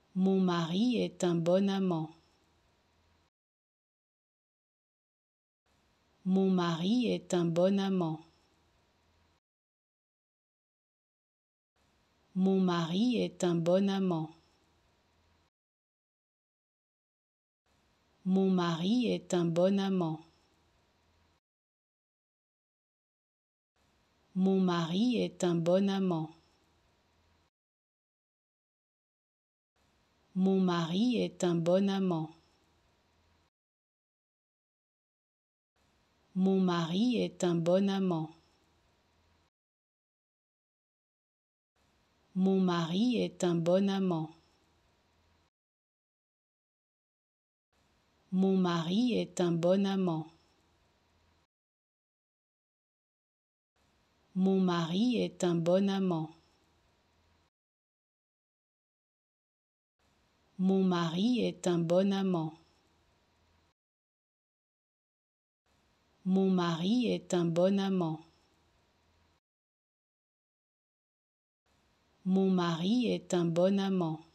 Mon mari est un bon amant. Mon mari est un bon amant. Mon mari est un bon amant. Mon mari est un bon amant. Mon mari est un bon amant. Mon mari est un bon amant. Mon mari est un bon amant. Mon mari est un bon amant. Mon mari est un bon amant. Mon mari est un bon amant. Mon mari est un bon amant. Mon mari est un bon amant. Mon mari est un bon amant.